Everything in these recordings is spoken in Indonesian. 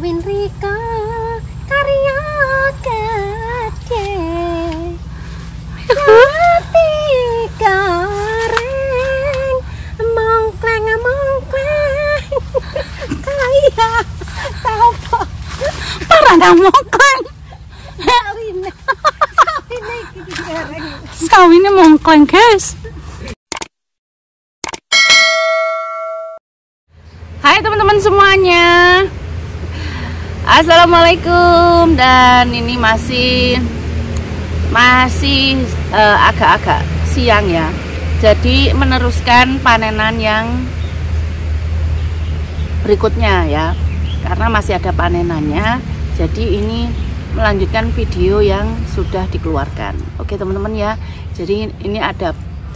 Kawin Rika karya gede hati kareng mongkleng kaya apa parah nang mongkleng sawine mongkleng guys. Hai teman-teman semuanya, assalamualaikum. Dan ini masih agak-agak siang ya, jadi meneruskan panenan yang berikutnya ya, karena masih ada panenannya. Jadi ini melanjutkan video yang sudah dikeluarkan. Oke teman-teman ya, jadi ini ada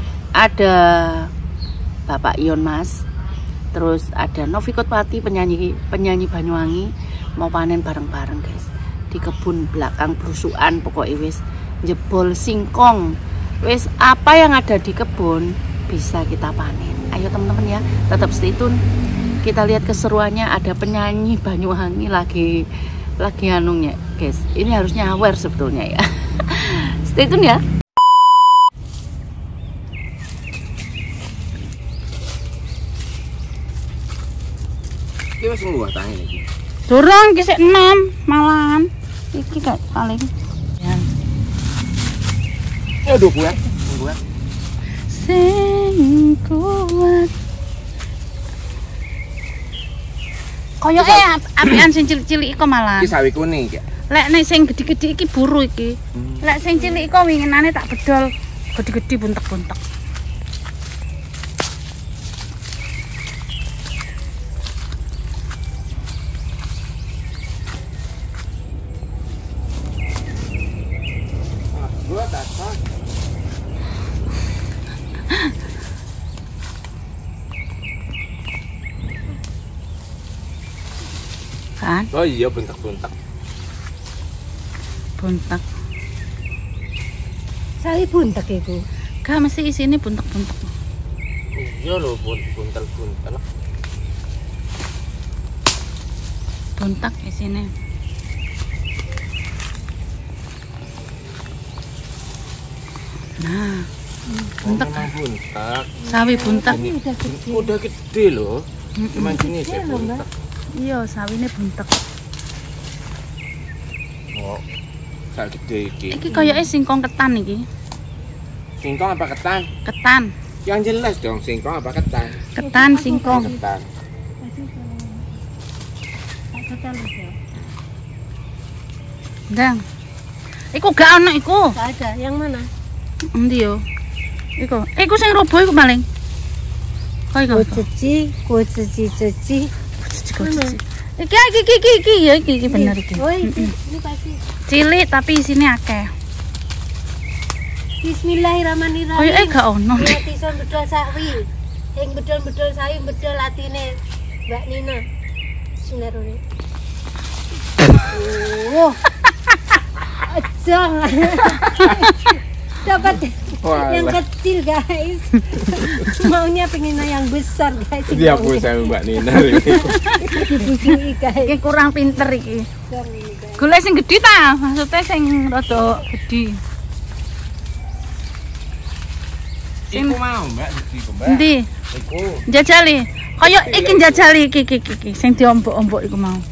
Bapak Ion Mas, terus ada Novi Kotpati, penyanyi Banyuwangi, mau panen bareng-bareng guys di kebun belakang Brusukan. Pokoknya wis jebol singkong, wis apa yang ada di kebun bisa kita panen. Ayo teman-teman ya, tetap stay tune, kita lihat keseruannya. Ada penyanyi Banyuwangi lagi anunya guys, ini harusnya aware sebetulnya ya. Stay tune ya. Iki wis ngluwih tangi iki. Durung iki sik 6 malahan. Iki gak paling. Ya. Aduh kuat. Sing kuat. Koyoke apian sing cilik-cilik iku malahan. Iki sawi kuning iki. Lek nek sing gedhi-gedhi iki buru iki. Lek sing cilik iku winginane tak bedol gedhi-gedhi buntek-buntek. Kan? Oh iya, buntek-buntek. Buntek. Sawi buntek iku. Gak mesti isine buntek-buntek. Iya lho, buntel-buntel. Buntek isine. Nah, buntek. Buntek. Sawi buntek. Udah gede loh. Cuman ini sih buntek. Iya, sawine buntek. Oh, sak gede iki. Iki koyoke singkong ketan iki. Singkong apa ketan? Ketan. Yang jelas dong, singkong apa ketan? Ketan singkong. Ketan. Ndang. Iku gak ono iku. Gak ada. Yang mana? Endi yo? Iku sing robo iku paling. Kok iku? Cuci. Iki bener iki. Oh, ini pasti. Cilik tapi isine akeh. Bismillahirrahmanirrahim. Koyoke gak ono. Ati son bedol sawi. Sing bedol sawi bedol atine Mbak Nina. Bismillahirrahmanirrahim. Oh. Ajang. Dapat yang kecil guys. Maunya pengen yang besar guys. Dia aku sama Mbak Nina. Dibujui guys. Iki kurang pinter iki. Golek sing gedhi ta, maksudnya sing rada gedhi. Iku mau Mbak, iku Mbak. Endi? Iku. Jajali. Kaya iki jajali iki sing diombok-ombok iku mau.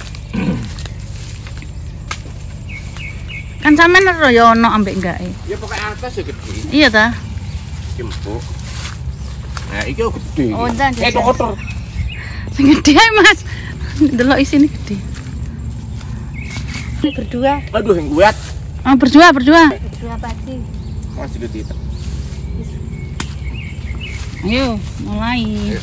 Kan sampean ero ya ono ambek enggake. Ya pokoknya atas ya gede. Iya ta? Jempuk. Nah, iki gede. Oh, ndan jajal. Itu kotor. Sing gedhe ae Mas. Delok isine gedhe. Berdua. Aduh, yang kuat. Oh, berdua. Berdua pasti. Masih gede. Ayo, mulai.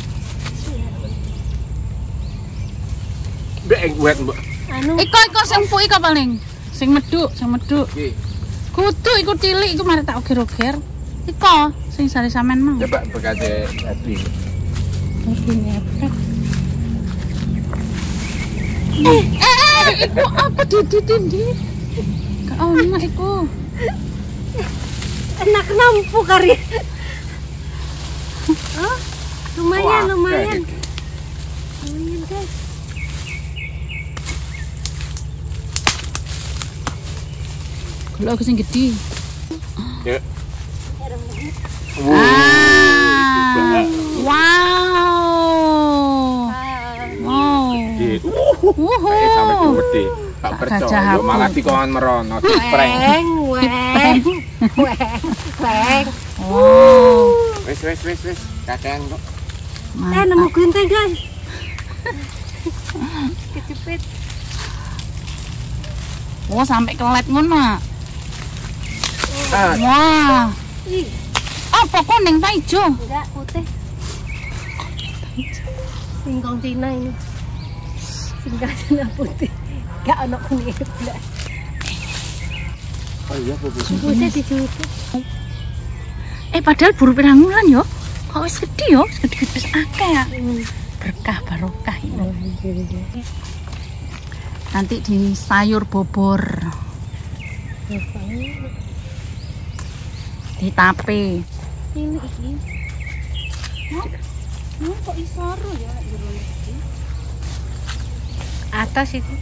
Mbak yang kuat, Mbak. Anu. Iko sing empuk iko paling. Sing medhuk. Oke. Kudu iku cilik iku mari tak oger-oger. Iko sing sare sampean mau. Coba bekate tadi. Iki ngepet. Iku apa didindi? Gak ono iku. Enak nampu kari. Oh, lumayan guys. Golek sing gede. Yuk. Wow. Wow. Sampai gede. Tak percaya. Malah dikon merono prank. Weng. Wow. Wis. Kakean kok. Nemu genteng, guys. Kecepet. Oh, sampai kelet ngono. Ah. Wah. Ih, Apa kuning ta ijo? enggak putih. Singkong Cina ini. Singkong Cina putih. Enggak ono kuning blas. Oh iya, Bu. Putih dicuci. Padahal buru pirang wulan yo. Kok wis gede yo, gede-gede wis akeh ya. Berkah barokah ini. Nanti di sayur bobor. Di tape. Ini iki. Kok isoro ya jero iki? Atas itu.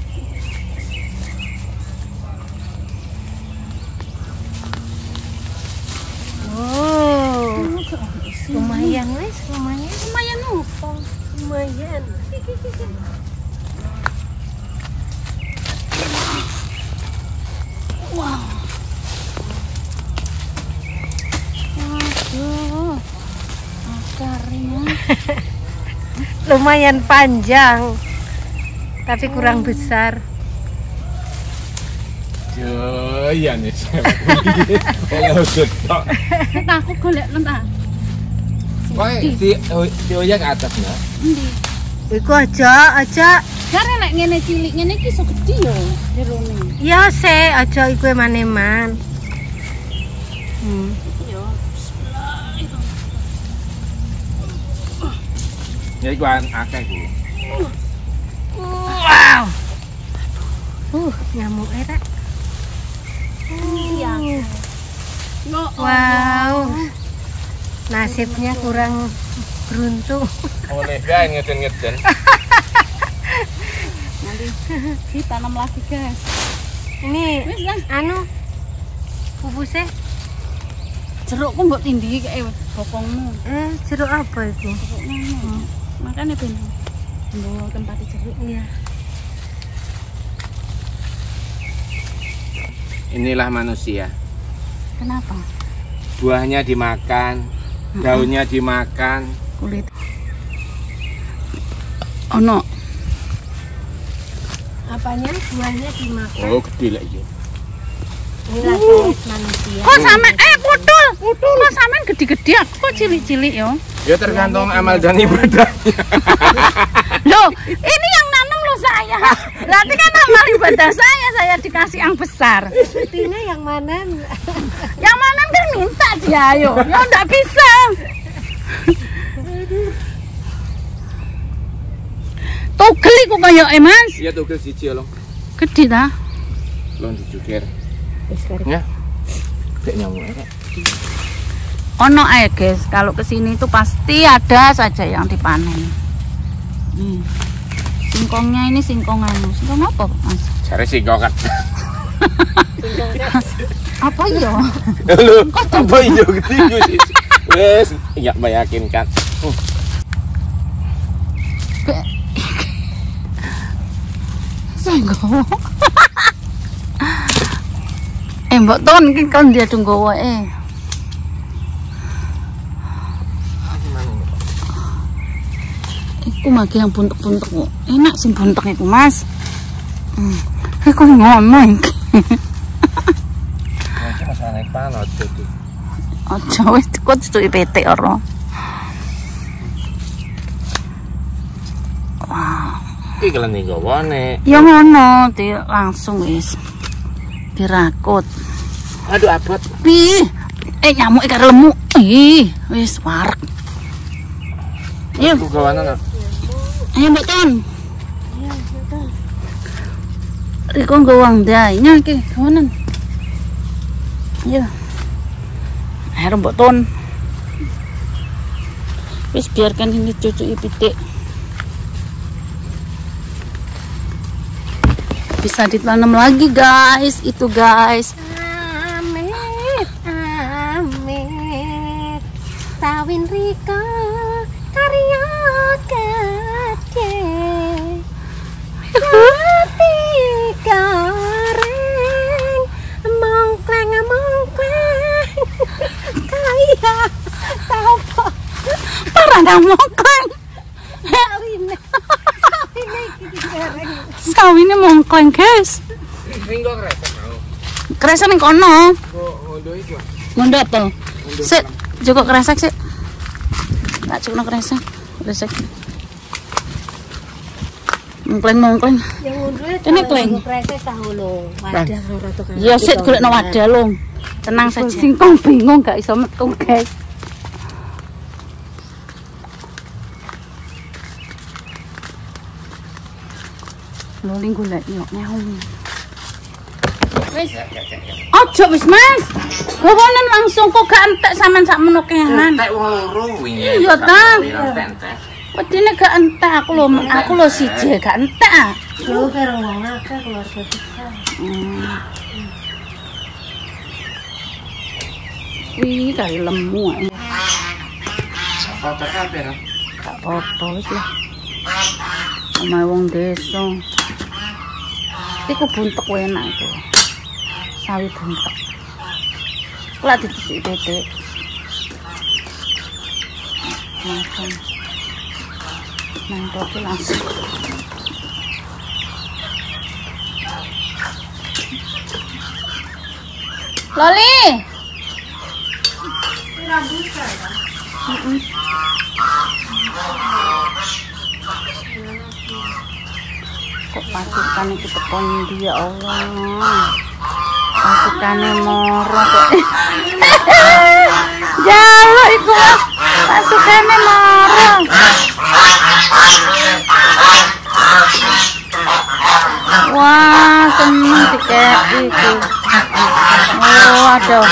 Oh. Lumayan wes, lumayan. Lumayan apa? Lumayan. Wow. Aduh. Akarnya. Lumayan panjang. Tapi kurang besar. Yo, iya nih. Oleh getok. Aku golek nang. Kok di oyang atas ya? Endi? Iku aja. Karena nek ngene cilik ngene iki iso gedhi yo jerone. Ya se, aja iku eman-eman. Yo. Ya iku akeh ku. Wow. Nyamuk era. Iya. Wow. Nasibnya kurang beruntung. Oleh gawe ngeden-ngeden. Nanti ditanam lagi, guys. Ini Wis lah. anu pupusnya Jerukku mbok tindhi kae bokongmu. jeruk apa itu? Jerukmu. Makane ben nggo tempat jeruk. Iya. Inilah manusia. Kenapa? Buahnya dimakan, daunnya dimakan. Kulit. Ono. Apanya? Buahnya dimakan. Oh, gede lah iya. Inilah guys manusia. Kok sampe putul. Kok sampean gede-gede aku kok cilik-cilik yo. Ya tergantung amal dan ibadahnya. Loh, ini yang nanam loh saya. Berarti kan amal ibadah saya dikasih yang besar. Buktinya yang mana? Yang mana kan minta dia ayo. Ya enggak bisa. Tugel iku kaya Mas. Iya tugel siji lho. Gede ta? Lon dijukir. Wis karep. Ya. Dek nyamuk rek. Ono ae guys, kalau kesini itu pasti ada saja yang dipanen. Singkongnya ini singkong anu. Singkong apa, Mas? Jare singkongan. Apa ya? Lho, apa iya gede iku sih? Wes, ya meyakinkan. Singkong. Mbok Ton iki kon dia tunggu wae. Iku magi yang buntek-buntek kok. Enak sing buntek iku, Mas. Iku ngono iki. Iki masalah naik panot iki. Aja wis kok tutuki petik ora. Wah. Iki kelene gawane. Ya ngono, di langsung wis dirakut. Aduh abot. Pi. Nyamuk karo lemu. Wis warek. Ayo. Ku gawanan. Ayo Mbak Ton. Riko gawang dahnya iki kawanan. Ayo. Ayo Mbak Ton. Wis biarkan ini cucuki pitik. Bisa ditanam lagi guys, itu guys. Sawin rika karya gede Jati goreng mongkleng kaya sapa Parah nang mongkleng. sawine iki goreng Sawine mongkleng, guys. Ning kok kresek mau. Kresek ning kono. Kok ngondo iki. Ngondo apa? Sik, joko kresek sik. Tak cukno kresek. Kresek. Mongkleng. yang mundur Kene kleng. kresek tahu lho wadah ora to kan Ya sik golekno wadah lho. Tenang saja. Singkong bingung gak iso metu, guys. Lho ning golek yo nyaung. Wis. Ojo wis, Mas. Gowonen langsung kok gak entek sampean sak menoh kehan. Entek wong loro wingi. Iya ta. Entek. Wedine gak entek aku lho siji gak entek. yo karo wong akeh keluarga kita Wih, kari lemu ae. Foto kabeh ra. Gak apa-apa wis lah. Omahe wong desa. Iku buntek wae enak iku. Sawi buntek. Lah dicicik-cicik. Langsung. Mantap langsung. Loli. Kok pasukan iki tekon ndi ya Allah. Pasukane moro kok. Jaluk iku. Pasukane moro. Wah, seneng dikeki iki. Oh, aduh.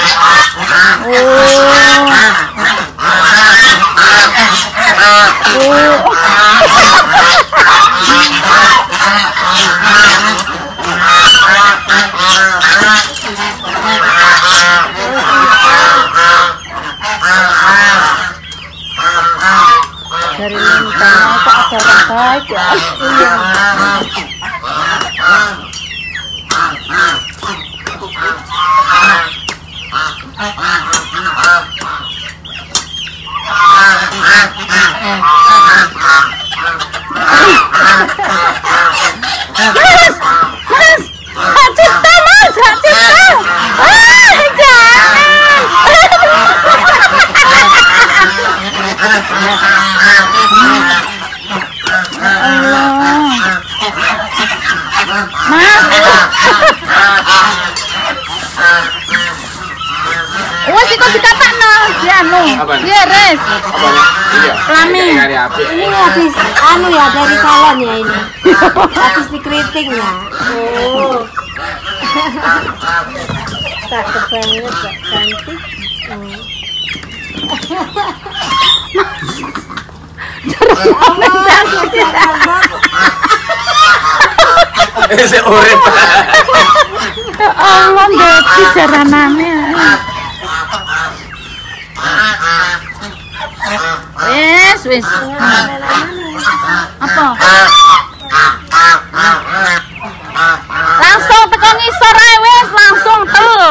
Dari lintang kok ada orang baik ya. Mas, hak cipta mas, hak cipta. Wes iku dikatakno, dianu. Iya, res. Iya. Lami. Kari apik. ini habis anu ya dari salon ya ini habis dikriting ya oh cakep banget Mbak. Cantik Sik urip. Allah ndeti jaranane. Wis. Apa? Langsung teko ngisor ae wis, langsung tuh.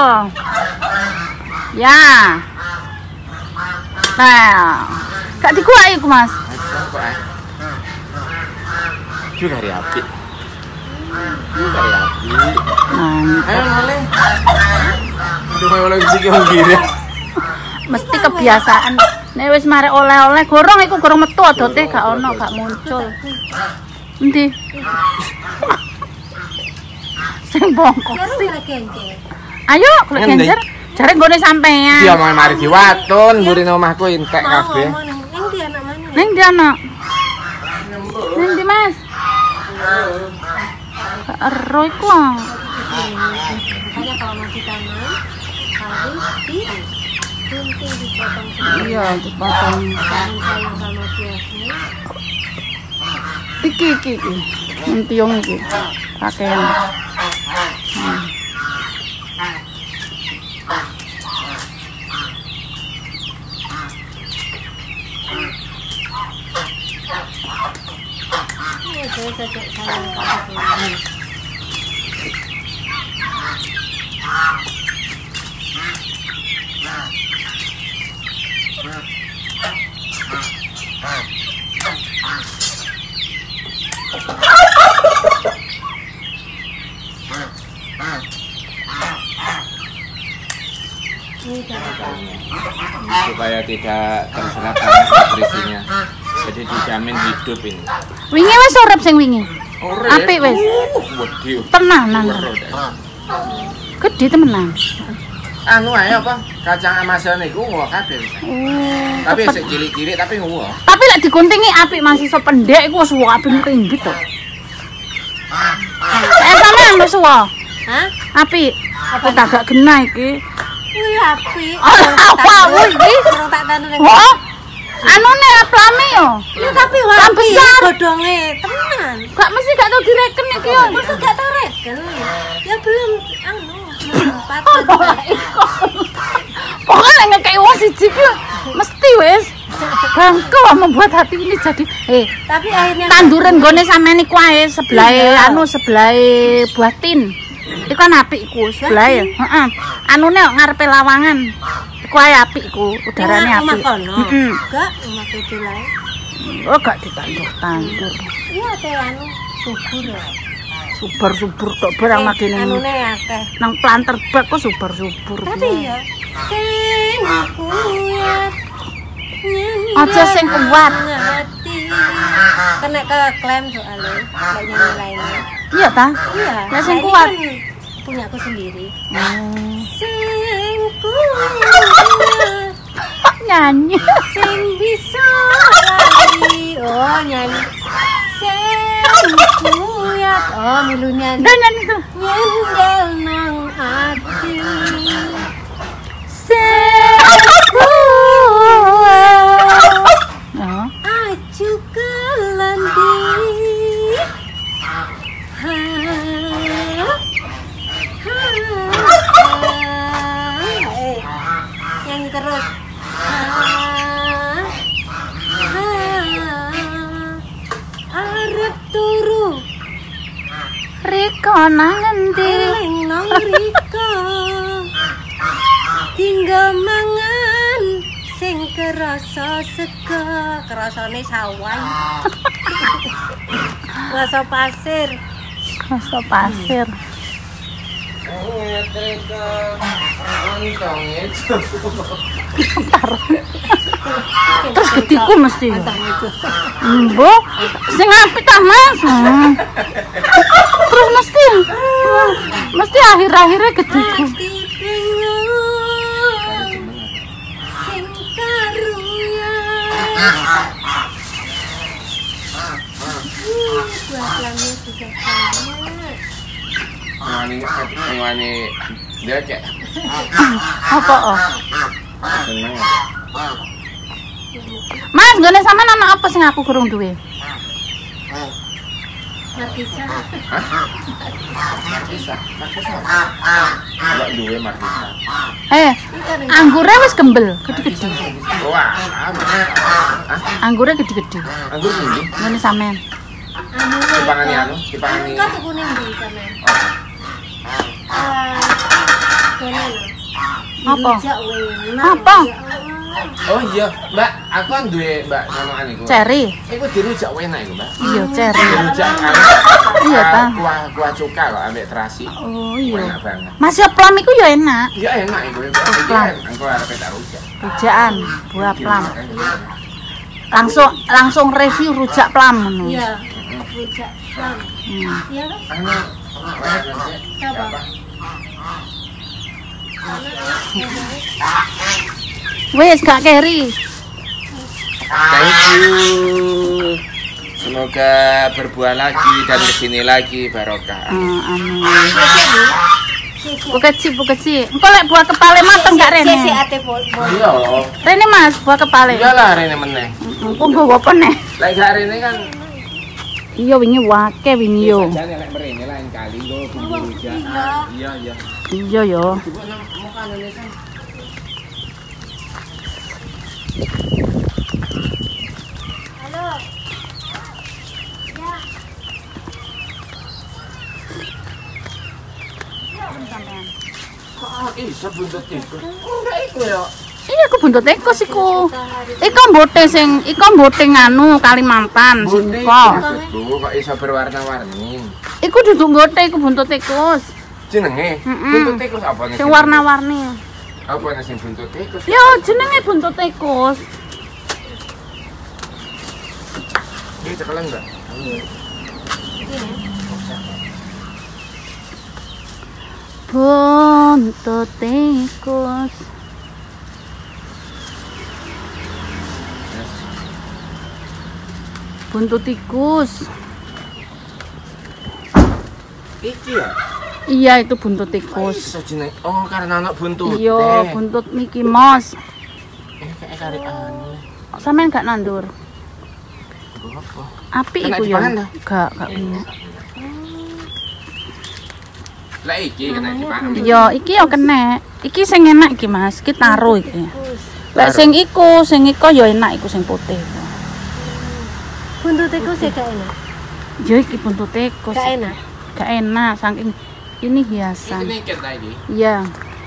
Ya. Nah, gak dikuak iku, Mas. Iki kari apik. Kari apik. Ayo oleh. Cuma oleh iki wong gire. Mesti kebiasaan. Nek wis marek oleh-oleh gorong iku gorong metu adote gak ono, gak muncul. Endi? Sing bongkok sih. Ayo, golek genjer. Jare nggone sampean. Iya mau mari diwatun, mburine omahku entek kabeh. Neng di anak mana? Ning ndi anak? Ning ndi, Mas? Ero iku. Hanya kalau masih tanam harus digunting dipotong Iya, dipotong. sayang sama biasnya. Iki. Entiung iki. Pakaian. sejak sayang kakak. Supaya tidak terserap banyak nutrisinya. Jadi dijamin hidup ini. Wingi wis urip sing wingi. Apik wis. Wedi. Tenanan. Gede temenan. Anu ae apa? Kacang Amazon niku ngowo kabeh. Tapi sik cilik-cilik tapi ngowo. Tapi lek diguntingi apik masih iso pendek iku wis apik ringgit to. Sampean wis suwa. Hah? Apik. Apa agak genah iki? Wih apik. Apa iki? Kurang tak kanu ning. Oh. Anune aplame yo. Ya tapi Kan wapi besar. godhonge tenan. Gak mesti gak tau direken iki yo. Masa gak tau reken? Ya belum anu. Pokoknya ngekei wong siji ku mesti wis. Bangku membuat hati ini jadi tapi akhirnya tanduran gone sampean iku ae sebelah anu sebelah buah tin. Iku kan apik iku sebelah ya. Heeh. Anune ngarepe lawangan. Iku ae apik iku, udarane apik. Heeh. Enggak, omah itu lae. Oh gak ditandur-tandur. Iya teh anu subur. Subur-subur tok barang magene. Anune akeh. Nang planter bak kok subur-subur. Tapi ya sing kuat. Aja sing kuat. Kena ke klaim soalnya banyak lainnya. Iya ta? Iya. Lah sing ini kuat. kan punya aku sendiri. Oh. Sing kuat. Nyanyi. Sing bisa lari. Oh nyanyi. Sing kuat. Oh milu nyanyi. Dah nyanyi tuh. Nyendel nang ati. Oh. Aju ke lendi. Nyanyi terus. Arep turu. Riko nang endi? Nang riko. Tinggal mangan sing kerasa sega, kerasane sawan. Rasa pasir. Rasa pasir. Oh, ya terika. Ontong itu. Terus gediku mesti. Mbok, sing apik ta, Mas? Terus mesti akhir-akhirnya gediku. Sing karunya. Buahnya juga banyak. Ngwani dia cek. Apa oh? Seneng. Mas, gone sampean ana apa sing aku kurang duwe? Markisa. Markisa. Enggak duwe markisa. Anggure wis gembel, gede-gede. Wah, Anggure gede-gede. anggur ndi? Ngene sampean. Dipangani anu, dipangani. Kan kuning di sana. Apa? Apa? Oh iya, Mbak, aku kan duwe Mbak nanoan iku. Ceri. Iku dirujak enak iku, Mbak. Iya, ceri. Dirujak Iya ta. Kuah cuka kok ambek terasi. Oh iya. Enak banget. Mas yo plam iku yo enak. Iya enak iku. Iki kan engko arep tak rujak. Rujakan buah plam. Langsung review rujak plam ngono. Iya, rujak plam. Iya kan? Anu, Siapa? Wes gak keri. Thank you. Semoga berbuah lagi dan kesini lagi barokah. Amin. Bukeci. Engko lek buah kepale mateng gak rene? Sisi ate bol. Iya. Rene Mas, buah kepale. Iyalah rene meneh. Engko nggowo apa neh? Lek gak rene kan Iya wingi wake wingi yo. jane lek mrene lain kali nggo bumbu rujak. Iya, iya. Iya yo. Coba nang makanane kan. Halo. Ya. iso buntut tikus. Enggak iku ya. Iya, aku buntut tikus iku. Iku mbote nganu Kalimantan sing kok. Maksudku kok iso berwarna-warni. Iku duduk mbote iku buntut tikus. Jenenge buntut tikus apa nih? Sing warna-warni. Apa nih sing buntut tikus? Yo, jenenge buntut tikus. Ini cekelan enggak? Buntut tikus. Buntut tikus. Iki ya? Iya, itu buntut tikus. Oh, karena anak buntut. Iya, buntut Mickey Mouse. Kayak karek anu. Sampeyan gak nandur? Apa? Api iku ya? Gak punya. Lah iki kena dipangan. Iya, iki yo kena. Iki sing enak iki, Mas. Iki taruh iki. Lek sing iku yo enak iku sing putih. Buntut tikus ya gak enak. Yo iki buntut tikus. Gak enak. Gak enak saking ini hiasan. Ini ket iki. Iya.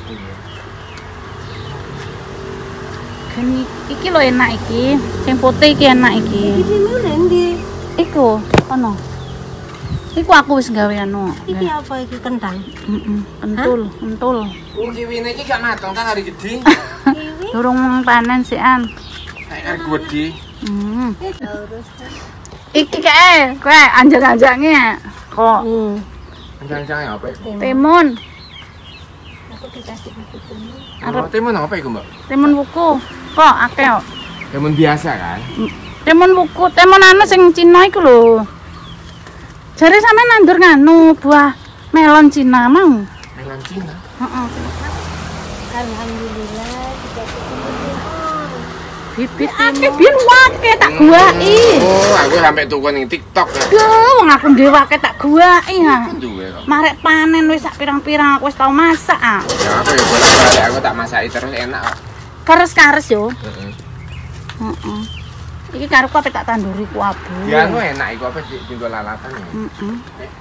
Kan iki lo enak iki. Sing putih iki enak iki. Iki mana ndi? Iku ono. Iku aku wis gawe anu. Iki apa iki kentang? Kentul. Oh, kiwine iki gak mateng kan hari gede. Kiwi. Durung panen sih an. Kayak gede. Terus. Iki kae, kowe anjang-anjange kok. Jangan-jangan apa itu? Timun. Aku dikasih buku timun. Oh, timun apa itu, Mbak? Timun buku. Kok akeh kok. Timun biasa kan? Timun buku, timun anu sing Cina iku lho. Jare sampean nandur nganu buah melon Cina mau. Melon Cina. Heeh. Alhamdulillah dikasih timun. Bibit akeh biyen wake tak guwaki. Oh, aku sampai tuku ning TikTok ya. Duh, wong aku dhewe wake tak guwaki ha. Duwe kok. Marek panen wis sak pirang-pirang aku wis tau masak ah. Ya aku ya bolak-balik aku tak masaki terus enak kok. Kares-kares yo. Heeh. Heeh. Iki karo ku tak tanduri ku abu. Ya anu enak iku apa tinggal lalatan ya. Heeh.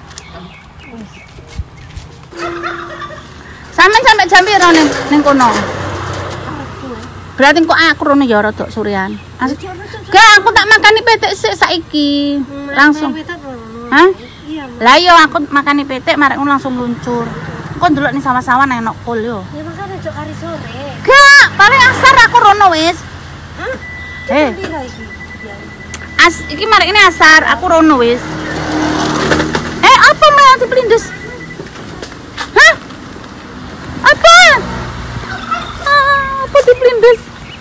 Sampe jam piro ning kono? Berarti kok aku rono ya rada surean. Gak, aku tak makani petek sik saiki. Langsung. Hah? Iya. Lah yo aku makani petek marek ngono langsung luncur. Kok ndelok ning sawah-sawah nang enak kul yo. Ya makane jok hari sore. Gak, paling asar aku rono wis. Hah? Piro iki? Iki marek ini asar, aku rono wis. Apa mah diplindes? Hah? Apa? Apa diplindes?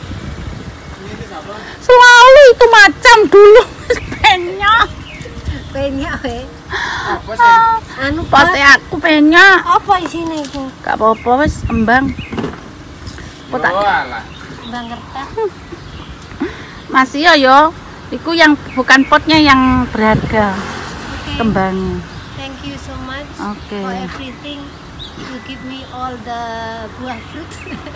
Selalu itu macam dulu penyak. Penyak we. Apa sih? Anu Pote aku penyak. apa isine iku? Gak apa-apa wis embang. Potak. Oh alah. Bang kertas. Masih yo. Iku yang bukan potnya yang berharga. Okay. Kembangnya. Thank you so much Okay. for everything. You give me all the buah fruit.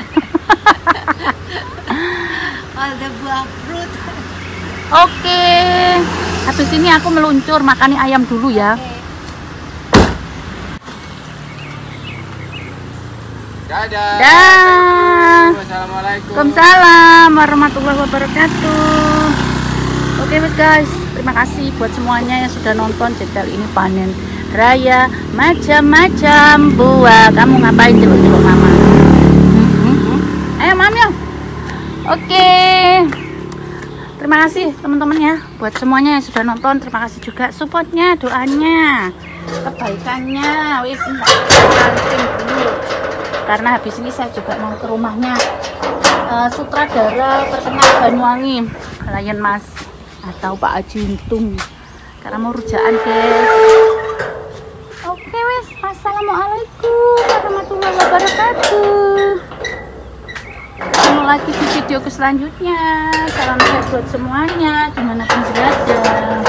All the buah fruit. Oke. Habis ini aku meluncur makani ayam dulu ya. Okay. Dadah. Dah. Assalamualaikum. Waalaikumsalam warahmatullahi wabarakatuh. Oke guys, terima kasih buat semuanya yang sudah nonton channel ini panen raya macam-macam buah. Kamu ngapain celuk-celuk mama? Ayo mami yuk. Oke. Terima kasih teman-teman ya buat semuanya yang sudah nonton. Terima kasih juga supportnya, doanya, kebaikannya. Wis penting dulu. Karena habis ini saya juga mau ke rumahnya sutradara terkenal Banyuwangi, Lion Mas atau Pak Aji Untung, karena mau rujaan guys. Oke wes, assalamualaikum warahmatullahi wabarakatuh. Ketemu lagi di videoku selanjutnya. Salam sehat buat semuanya dimanapun berada.